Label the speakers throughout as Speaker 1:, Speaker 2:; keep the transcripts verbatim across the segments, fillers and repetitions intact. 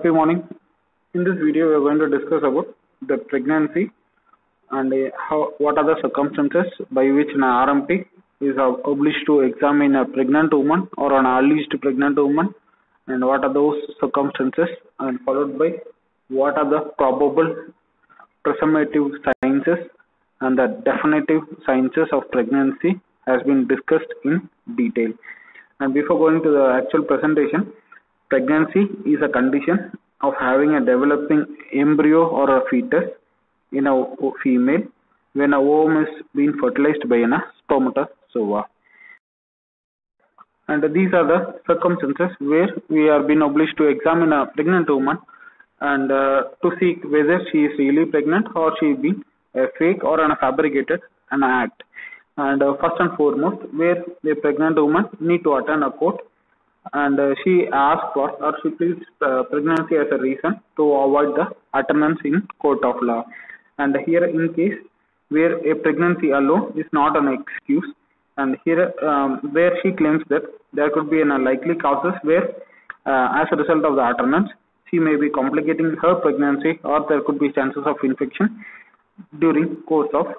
Speaker 1: Happy morning. In this video, we are going to discuss about the pregnancy and uh, how what are the circumstances by which an R M P is ob- obliged to examine a pregnant woman or an alleged pregnant woman, and what are those circumstances, and followed by what are the probable presumptive sciences and the definitive sciences of pregnancy has been discussed in detail. And before going to the actual presentation, pregnancy is a condition of having a developing embryo or a fetus in a female when a ovum is being fertilized by a spermatozoa. And these are the circumstances where we are being obliged to examine a pregnant woman and uh, to see whether she is really pregnant or she is being a fake or an fabricated an act. And uh, first and foremost, where the pregnant woman need to attend a court, and uh, she asks for or she pleads uh, pregnancy as a reason to avoid the attendance in court of law. And here, in case where a pregnancy alone is not an excuse, and here um, where she claims that there could be an unlikely causes where uh, as a result of the attendance she may be complicating her pregnancy, or there could be chances of infection during course of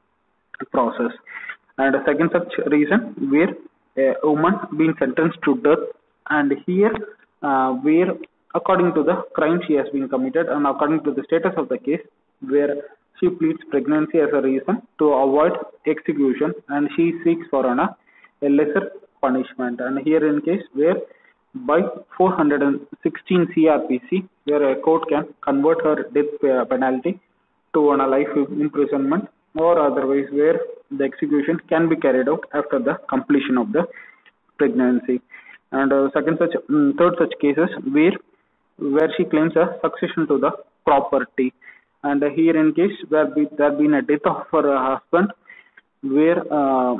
Speaker 1: process. And a second such reason where a woman being sentenced to death, and here uh, where according to the crime she has been committed and according to the status of the case, where she pleads pregnancy as a reason to avoid execution, and she seeks for an, a lesser punishment. And here in case where by four hundred sixteen C R P C, where a court can convert her death penalty to a life imprisonment, or otherwise where the execution can be carried out after the completion of the pregnancy. And uh, second such um, third such cases where where she claims a succession to the property, and uh, here in case where be, there been a death of her husband, where uh,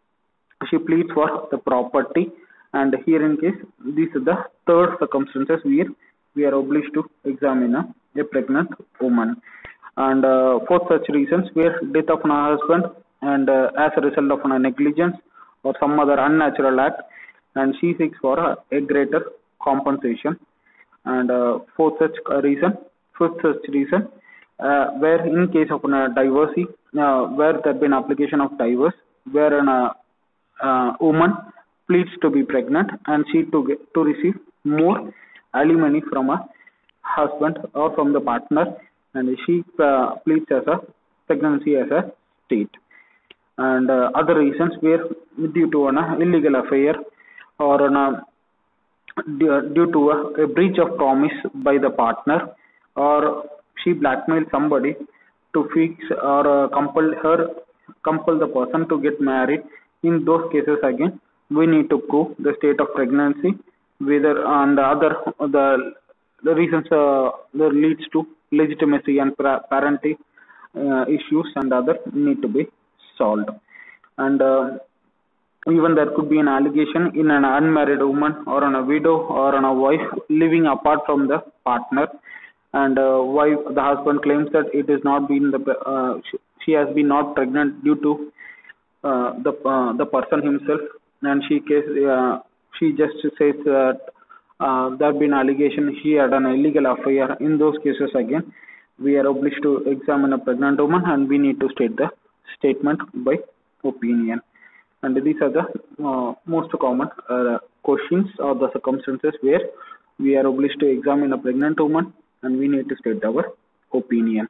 Speaker 1: she pleads for the property. And here in case this is the third circumstances where we are obliged to examine a, a pregnant woman. And uh, for such reasons where death of a husband, and uh, as a result of a negligence or some other unnatural act, and she seeks for a, a greater compensation. And uh, for such a reason for such reason uh, where in case of a divorce, uh, where there been application of divorce, where an uh, uh, woman pleads to be pregnant and she to get, to receive more alimony from a husband or from the partner, and she uh, pleads as a pregnancy as a state. And uh, other reasons where due to an uh, illegal affair, or an, uh, due, due to a, a breach of promise by the partner, or she blackmailed somebody to fix or uh, compel her compel the person to get married. In those cases again we need to prove the state of pregnancy, whether and the other the the reasons uh, that leads to legitimacy and parenting uh, issues and other need to be solved. And uh, even there could be an allegation in an unmarried woman or on a widow or on a wife living apart from the partner, and uh, wife the husband claims that it is not been the uh, she, she has been not pregnant due to uh, the uh, the person himself, and she case uh, she just says that uh, there have been allegation she had an illegal affair. In those cases again we are obliged to examine a pregnant woman, and we need to state the statement by opinion. And these are the uh, most common uh, questions or the circumstances where we are obliged to examine a pregnant woman and we need to state our opinion.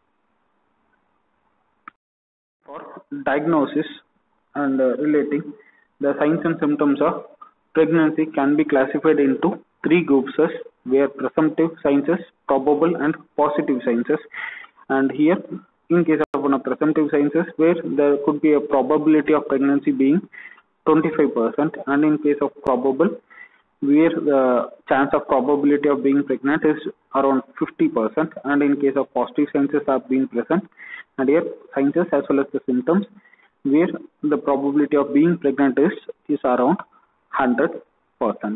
Speaker 1: For diagnosis and uh, relating, the signs and symptoms of pregnancy can be classified into three groups, where presumptive sciences, probable and positive sciences. And here in case of one of presumptive sciences, where there could be a probability of pregnancy being twenty-five percent, and in case of probable, where the chance of probability of being pregnant is around fifty percent, and in case of positive sciences are being present, and here sciences as well as the symptoms where the probability of being pregnant is is around one hundred percent.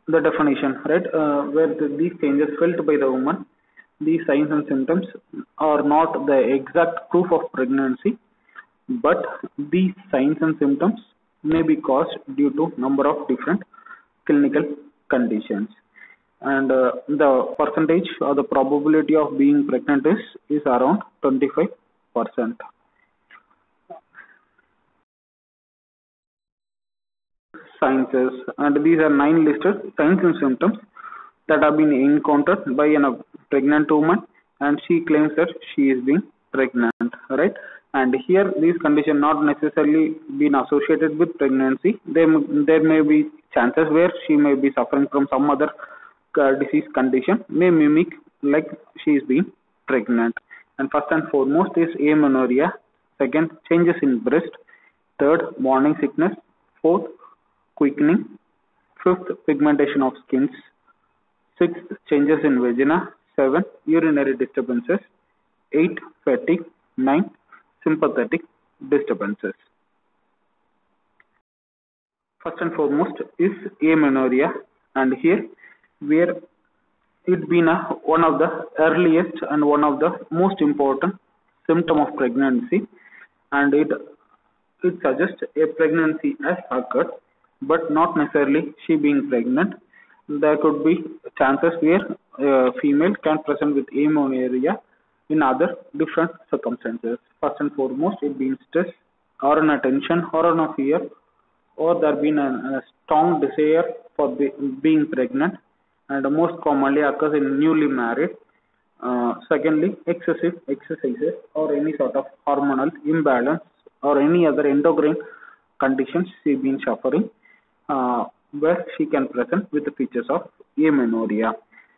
Speaker 1: the definition, right, uh, where the, these changes felt by the woman, these signs and symptoms are not the exact proof of pregnancy, but these signs and symptoms may be caused due to number of different clinical conditions. And uh, the percentage or the probability of being pregnant is, is around twenty-five percent. Signs, and these are nine listed signs and symptoms that have been encountered by a pregnant woman, and she claims that she is being pregnant, right? And here these conditions not necessarily been associated with pregnancy. There, there may be chances where she may be suffering from some other uh, disease condition may mimic like she is being pregnant. And first and foremost is amenorrhea. Second, changes in breast. Third, morning sickness. Fourth, quickening. Fifth, pigmentation of skins. Sixth, changes in vagina. Seven, urinary disturbances. Eight, fatigue. Nine, sympathetic disturbances. First and foremost is amenorrhea, and here where it been a, one of the earliest and one of the most important symptom of pregnancy, and it it suggests a pregnancy has occurred, but not necessarily she being pregnant. There could be chances where a female can present with amenorrhea in other different circumstances. First and foremost, it being stress or an attention or an fear, or there been a, a strong desire for be, being pregnant, and most commonly occurs in newly married. Uh, secondly, excessive exercises or any sort of hormonal imbalance or any other endocrine conditions she been suffering, uh, where she can present with the features of amenorrhea.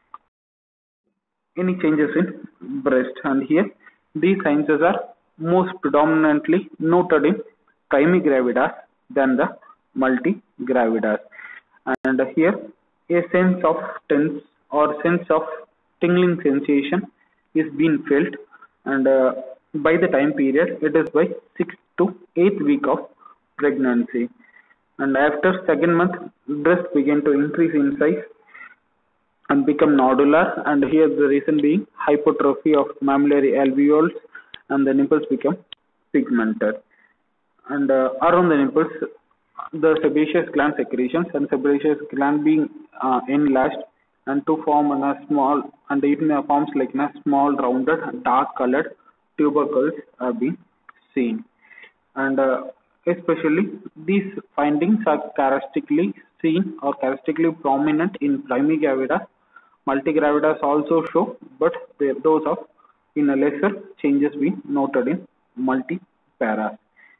Speaker 1: Any changes in breast, and here these signs are most predominantly noted in primigravidas than the multigravidas, and here a sense of tense or sense of tingling sensation is being felt, and uh, by the time period it is by six to eight week of pregnancy, and after second month breast begin to increase in size and become nodular, and here the reason being hypertrophy of mammillary alveoles, and the nipples become pigmented, and uh, around the nipples the sebaceous gland secretions and sebaceous gland being uh, enlarged and to form in a small, and it forms like a small rounded dark colored tubercles are being seen, and uh, especially these findings are characteristically seen or characteristically prominent in primigravidas. Multigravidas also show, but they, those of in a lesser changes being noted in multiparas.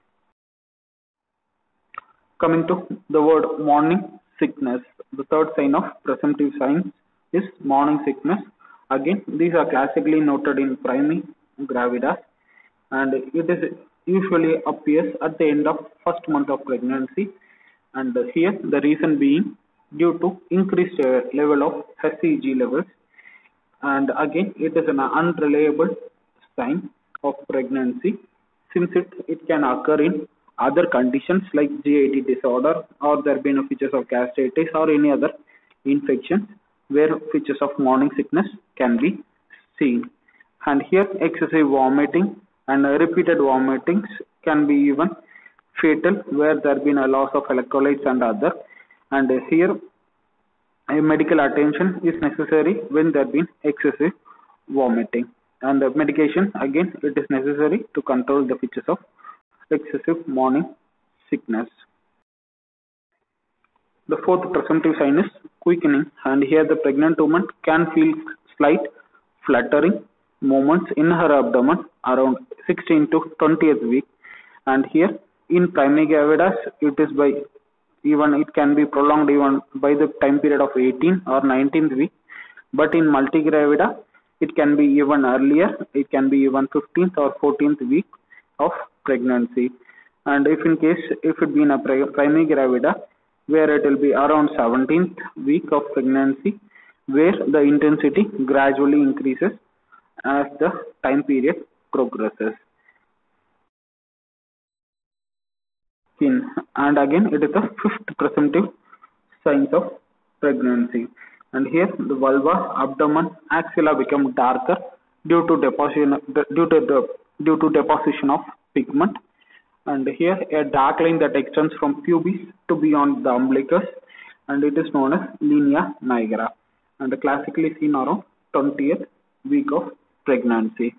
Speaker 1: Coming to the word morning sickness, the third sign of presumptive signs is morning sickness. Again, these are classically noted in primigravidas, and it is usually appears at the end of first month of pregnancy, and here the reason being due to increased uh, level of H C G levels, and again it is an unreliable sign of pregnancy since it, it can occur in other conditions like G I T disorder, or there been features of gastritis or any other infections where features of morning sickness can be seen, and here excessive vomiting and repeated vomitings can be even fatal where there been a loss of electrolytes and other, and here a medical attention is necessary when there been excessive vomiting, and the medication again it is necessary to control the features of excessive morning sickness. The fourth presumptive sign is quickening, and here the pregnant woman can feel slight fluttering movements in her abdomen around sixteenth to twentieth week, and here in primigravidas it is by even it can be prolonged even by the time period of eighteenth or nineteenth week, but in multigravida it can be even earlier, it can be even fifteenth or fourteenth week of pregnancy, and if in case if it be in a primigravida where it will be around seventeenth week of pregnancy, where the intensity gradually increases as the time period progresses. In, and again it is the fifth presumptive signs of pregnancy. And here the vulva, abdomen, axilla become darker due to deposition due to the due to deposition of pigment. And here a dark line that extends from pubis to beyond the umbilicus, and it is known as linea nigra, and classically seen around twentieth week of pregnancy.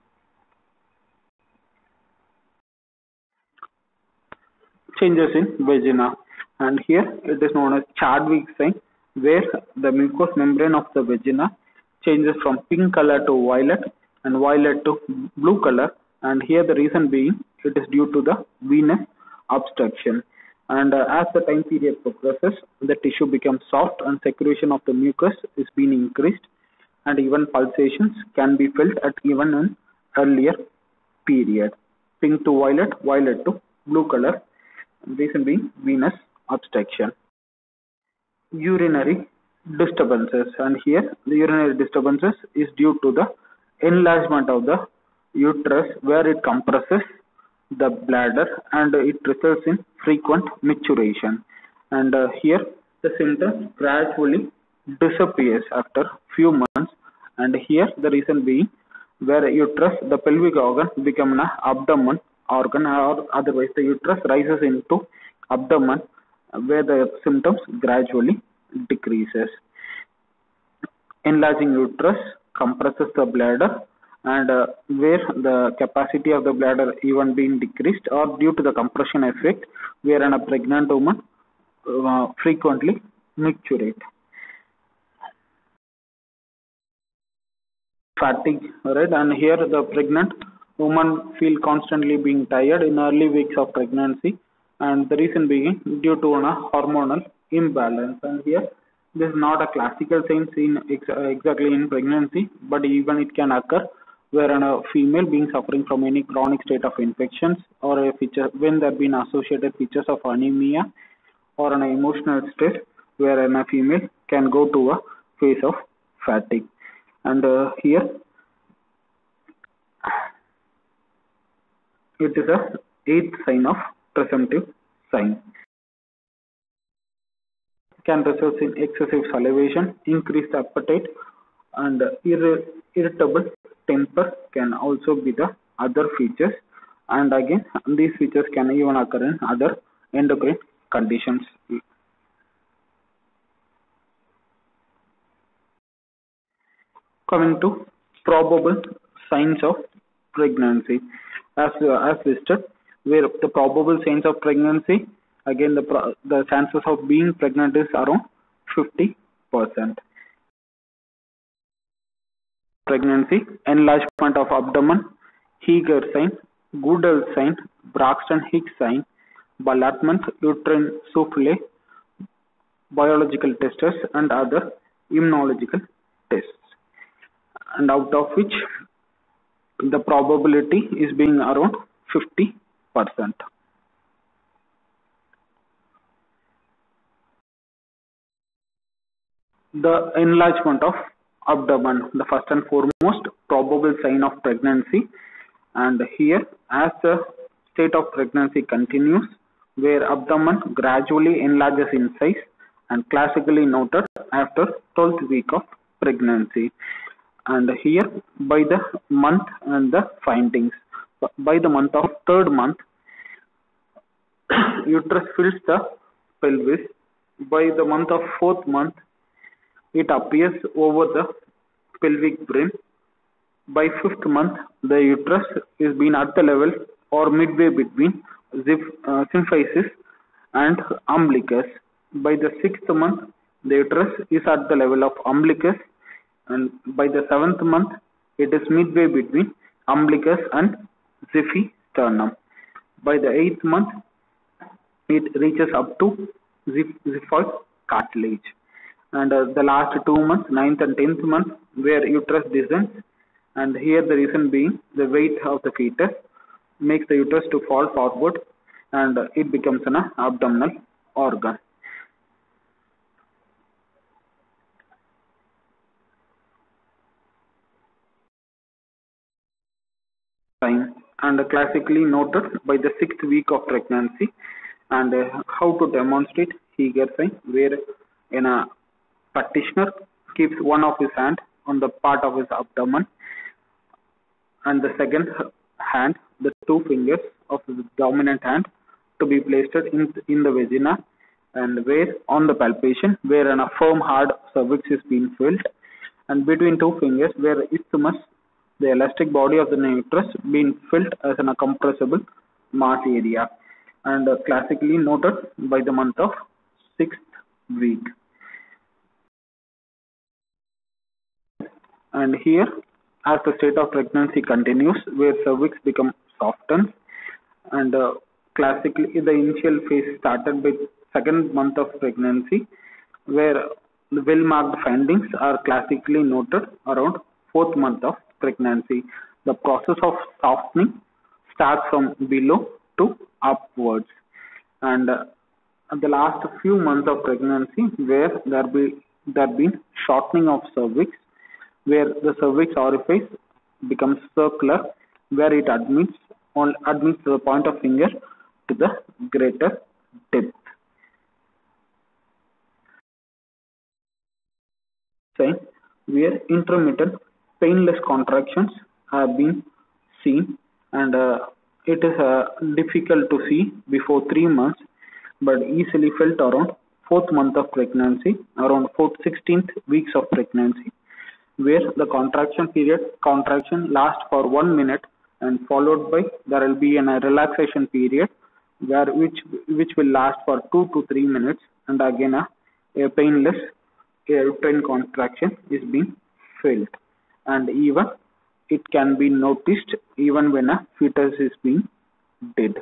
Speaker 1: Changes in vagina, and here it is known as Chadwick sign, where the mucous membrane of the vagina changes from pink color to violet and violet to blue color, and here the reason being it is due to the venous obstruction. And uh, as the time period progresses, the tissue becomes soft and secretion of the mucus is being increased, and even pulsations can be felt at even an earlier period. Pink to violet, violet to blue color, reason being venous obstruction. Urinary disturbances, and here the urinary disturbances is due to the enlargement of the uterus, where it compresses the bladder and it results in frequent micturition. And uh, here the symptoms gradually disappears after few months, and here the reason being where uterus, the pelvic organ, become an abdomen organ, or otherwise the uterus rises into abdomen, where the symptoms gradually decreases. Enlarging uterus compresses the bladder, and uh, where the capacity of the bladder even being decreased, or due to the compression effect, wherein a pregnant woman uh, frequently micturate. Fatigue, right? And here the pregnant woman feel constantly being tired in early weeks of pregnancy, and the reason being due to a hormonal imbalance. And here this is not a classical sign seen ex exactly in pregnancy, but even it can occur wherein a female being suffering from any chronic state of infections, or a feature when there have been associated features of anemia or an emotional stress, wherein a female can go to a phase of fatigue. And uh, here it is a eighth sign of presumptive sign. Can result in excessive salivation, increased appetite, and ir irritable temper can also be the other features. And again, these features can even occur in other endocrine conditions. Coming to probable signs of pregnancy, as uh, as listed, where the probable signs of pregnancy, again the pro the chances of being pregnant is around fifty percent. Pregnancy, enlargement of abdomen, Heeger sign, Goodell sign, Braxton Hicks sign, Ballatman uterine souffle, biological tests, and other immunological tests, and out of which the probability is being around fifty percent. The enlargement of abdomen, the first and foremost probable sign of pregnancy, and here as the state of pregnancy continues, where abdomen gradually enlarges in size, and classically noted after twelfth week of pregnancy. And here by the month and the findings, by the month of third month, uterus fills the pelvis. By the month of fourth month, it appears over the pelvic brim. By fifth month, the uterus is being at the level or midway between uh, symphysis and umbilicus. By the sixth month, the uterus is at the level of umbilicus, and by the seventh month, it is midway between umbilicus and xiphy sternum. By the eighth month, it reaches up to xiphoid cartilage. And uh, the last two months, ninth and tenth month, where uterus descends, and here the reason being the weight of the fetus makes the uterus to fall forward, and uh, it becomes an abdominal organ. Time, and uh, classically noted by the sixth week of pregnancy. And uh, how to demonstrate Heeger sign, where in a practitioner keeps one of his hand on the part of his abdomen and the second hand, the two fingers of the dominant hand, to be placed in, in the vagina and where on the palpation where a firm hard cervix is being filled, and between two fingers where isthmus, the elastic body of the uterus, being filled as an compressible mass area, and uh, classically noted by the month of sixth week. And here, as the state of pregnancy continues, where cervix becomes softened, and uh, classically the initial phase started with second month of pregnancy, where the well-marked findings are classically noted around fourth month of pregnancy. The process of softening starts from below to upwards, and uh, the last few months of pregnancy, where there be there been shortening of cervix, where the cervix orifice becomes circular, where it admits on admits the point of finger to the greater depth. Saying where intermittent painless contractions have been seen, and uh, it is uh, difficult to see before three months, but easily felt around fourth month of pregnancy, around fourth sixteenth weeks of pregnancy, where the contraction period contraction lasts for one minute and followed by there will be an, a relaxation period where which which will last for two to three minutes, and again a, a painless uterine contraction is being felt, and even it can be noticed even when a fetus is being dead.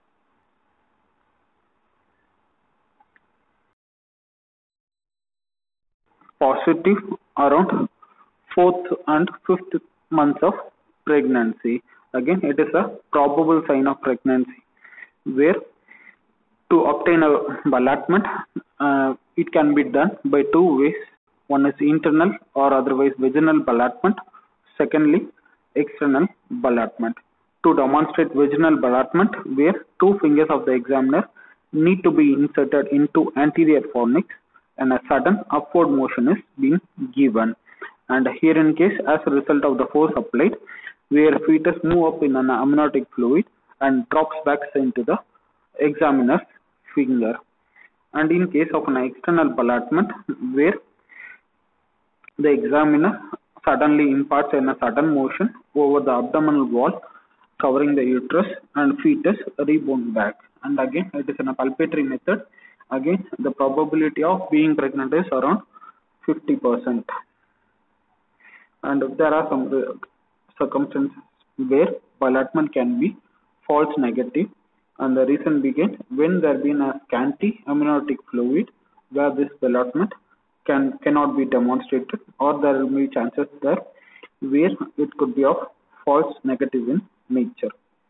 Speaker 1: Positive around fourth and fifth months of pregnancy. Again, it is a probable sign of pregnancy, where to obtain a ballotment, uh, it can be done by two ways. One is internal or otherwise vaginal ballotment. Secondly, external ballotment. To demonstrate vaginal ballotment, where two fingers of the examiner need to be inserted into anterior fornix and a sudden upward motion is being given. And here in case, as a result of the force applied, where fetus move up in an amniotic fluid and drops back into the examiner's finger. And in case of an external ballotment, where the examiner suddenly imparts in a sudden motion over the abdominal wall, covering the uterus, and fetus rebound back. And again, it is in a palpatory method. Again, the probability of being pregnant is around fifty percent. And there are some circumstances where ballotment can be false negative, and the reason being when there been a scanty amniotic fluid, where this ballotment can cannot be demonstrated, or there will be chances there where it could be of false negative in nature.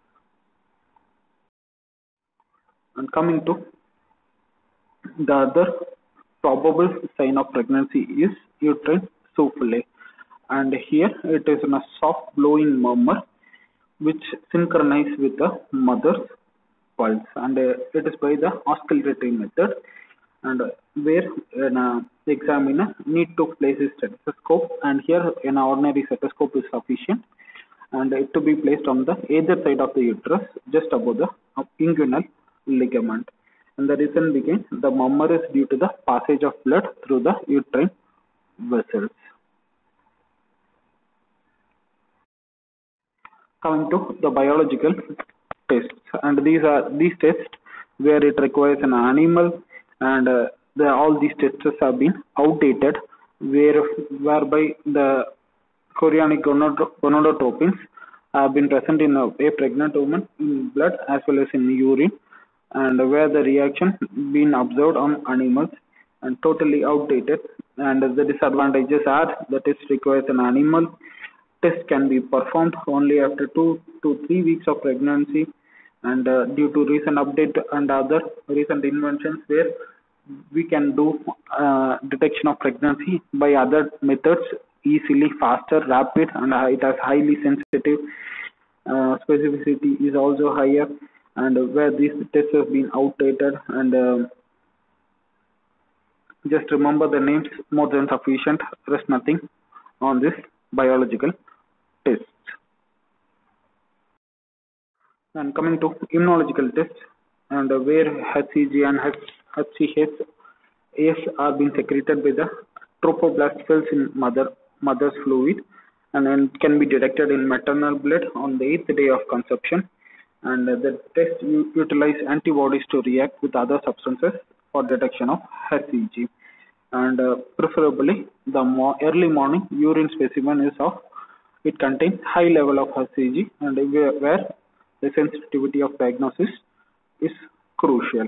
Speaker 1: And coming to the other probable sign of pregnancy is uterine souffle, and here it is in a soft blowing murmur which synchronizes with the mother's pulse, and uh, it is by the oscillatory method, and uh, where an uh, examiner need to place his stethoscope, and here an ordinary stethoscope is sufficient, and it to be placed on the either side of the uterus just above the inguinal ligament. And the reason being the murmur is due to the passage of blood through the uterine vessels. Coming to the biological tests, and these are these tests where it requires an animal, and uh, the, all these tests have been outdated, where whereby the chorionic gonadotropins have been present in a, a pregnant woman in blood as well as in urine, and where the reaction been observed on animals and totally outdated. And the disadvantages are that it requires an animal. Test can be performed only after two to three weeks of pregnancy, and uh, due to recent update and other recent inventions, where we can do uh, detection of pregnancy by other methods easily, faster, rapid, and uh, it has highly sensitive. Uh, specificity is also higher, and uh, where these tests have been outdated, and uh, Just remember the names, more than sufficient. There is nothing on this biological tests. And coming to immunological tests, and uh, where H C G and H C H are being secreted by the trophoblast cells in mother mother's fluid, and then can be detected in maternal blood on the eighth day of conception. And uh, the test utilize antibodies to react with other substances for detection of H C G. And uh, preferably the mo early morning urine specimen is of it contains high level of H C G, and where, where the sensitivity of diagnosis is crucial.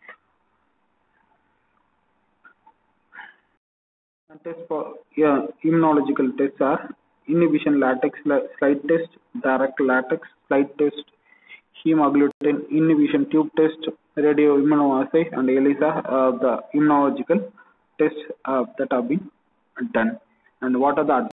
Speaker 1: And test for yeah, immunological tests are inhibition latex slide test, direct latex slide test, hemagglutinin inhibition tube test, radio immunoassay, and ELISA uh, the immunological tests uh, that have been done. And what are the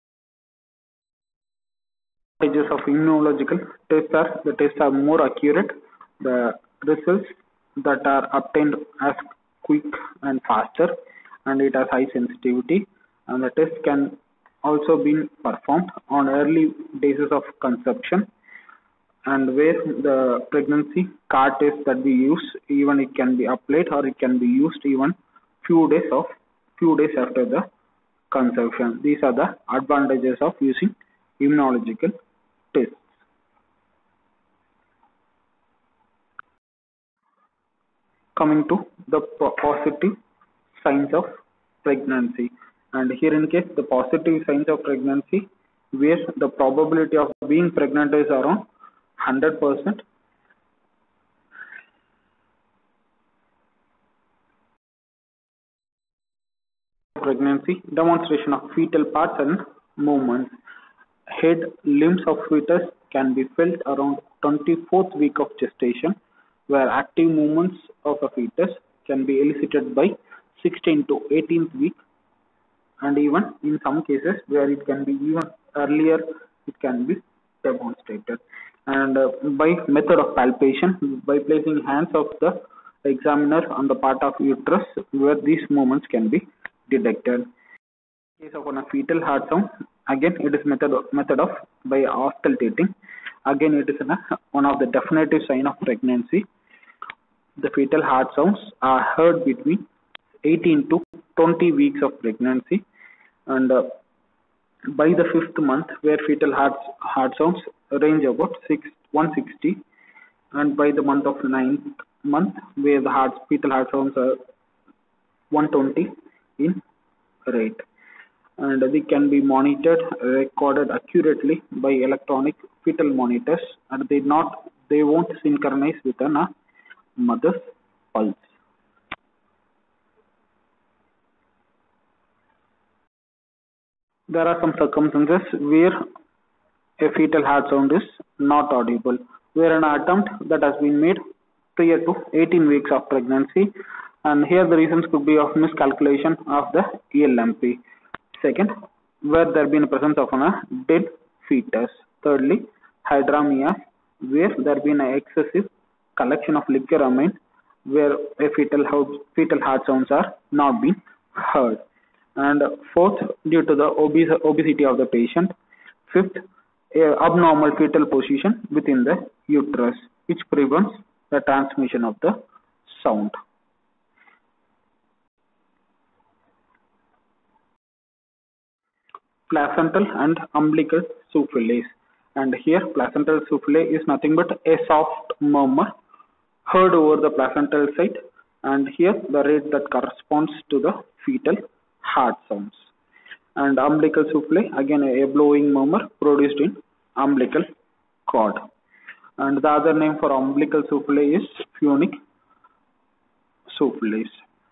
Speaker 1: advantages of immunological tests? Are the tests are more accurate, the results that are obtained as quick and faster, and it has high sensitivity, and the test can also be performed on early days of conception, and where the pregnancy card test that we use, even it can be applied or it can be used even few days of few days after the conception. These are the advantages of using immunological tests. Coming to the positive signs of pregnancy, and here in case the positive signs of pregnancy, where the probability of being pregnant is around one hundred percent. Pregnancy, demonstration of fetal parts and movements. Head, limbs of fetus can be felt around twenty-fourth week of gestation, where active movements of a fetus can be elicited by sixteenth to eighteenth week, and even in some cases where it can be even earlier, it can be demonstrated. And uh, by method of palpation, by placing hands of the examiner on the part of uterus where these movements can be detected. In case of a fetal heart sound, again it is method of, method of by auscultating. Again it is an, one of the definitive sign of pregnancy. The fetal heart sounds are heard between eighteen to twenty weeks of pregnancy, and uh, by the fifth month, where fetal heart heart sounds range about six one sixty, and by the month of ninth month, where the heart fetal heart sounds are one twenty in rate, and they can be monitored, recorded accurately by electronic fetal monitors, and they not they won't synchronize with an uh, mother's pulse. There are some circumstances where a fetal heart sound is not audible, where an attempt that has been made prior to eighteen weeks of pregnancy, and here the reasons could be of miscalculation of the E L M P. Second, where there been a presence of a dead fetus. Thirdly, hydramnios, where there been an excessive collection of liquor amine, where a fetal fetal heart sounds are not being heard. And fourth, due to the obese, obesity of the patient. Fifth, a abnormal fetal position within the uterus, which prevents the transmission of the sound. Placental and umbilical souffles, and here placental souffle is nothing but a soft murmur heard over the placental site, and here the rate that corresponds to the fetal heart sounds. And umbilical souffle, again a blowing murmur produced in umbilical cord. And the other name for umbilical souffle is phonic souffles.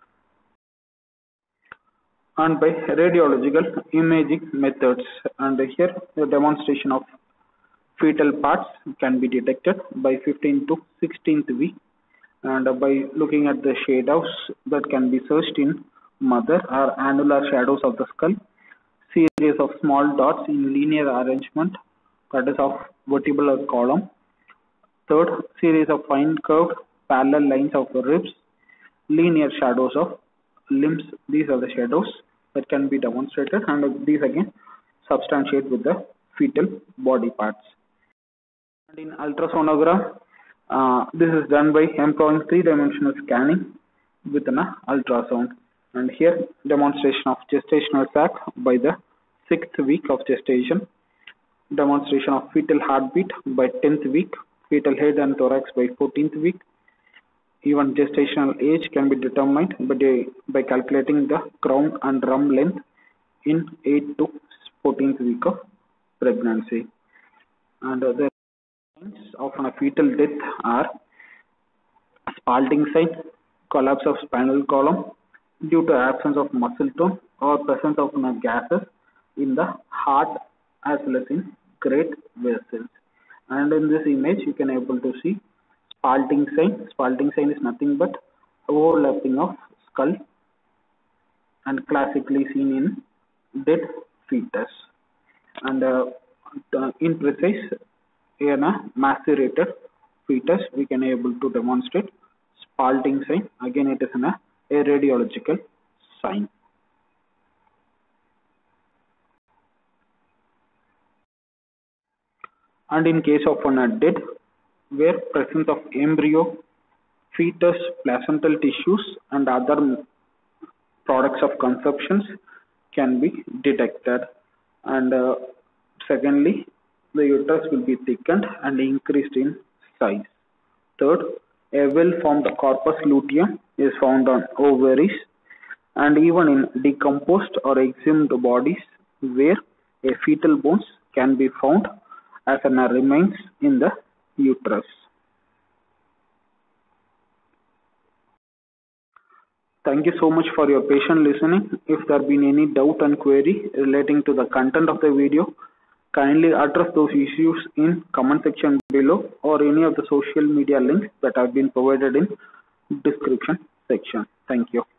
Speaker 1: And by radiological imaging methods, and here the demonstration of fetal parts can be detected by fifteenth to sixteenth week, and by looking at the shadows that can be searched in mother or annular shadows of the skull, series of small dots in linear arrangement, that is of vertebral column. Third, series of fine curved parallel lines of ribs, linear shadows of limbs, these are the shadows that can be demonstrated, and these again substantiate with the fetal body parts. And in ultrasonogram, uh, this is done by employing three-dimensional scanning with an ultrasound. And here, demonstration of gestational sac by the sixth week of gestation, demonstration of fetal heartbeat by tenth week, fetal head and thorax by fourteenth week. Even gestational age can be determined by, by calculating the crown and rump length in eighth to fourteenth week of pregnancy. And uh, the signs of a fetal death are spalting sign, collapse of spinal column due to absence of muscle tone or presence of uh, gases in the heart as well as in great vessels. And in this image you can able to see spalting sign. Spalting sign is nothing but overlapping of skull and classically seen in dead fetus. And uh, in precise in a macerated fetus we can able to demonstrate spalting sign. Again it is in a, a radiological sign. And in case of a dead, where presence of embryo, fetus, placental tissues and other products of conceptions can be detected. And uh, secondly, the uterus will be thickened and increased in size. Third, a well-formed corpus luteum is found on ovaries and even in decomposed or exhumed bodies where a fetal bones can be found as an remains in the uterus. Thank you so much for your patient listening. If there have been any doubt and query relating to the content of the video, kindly address those issues in comment section below or any of the social media links that have been provided in description section. Thank you.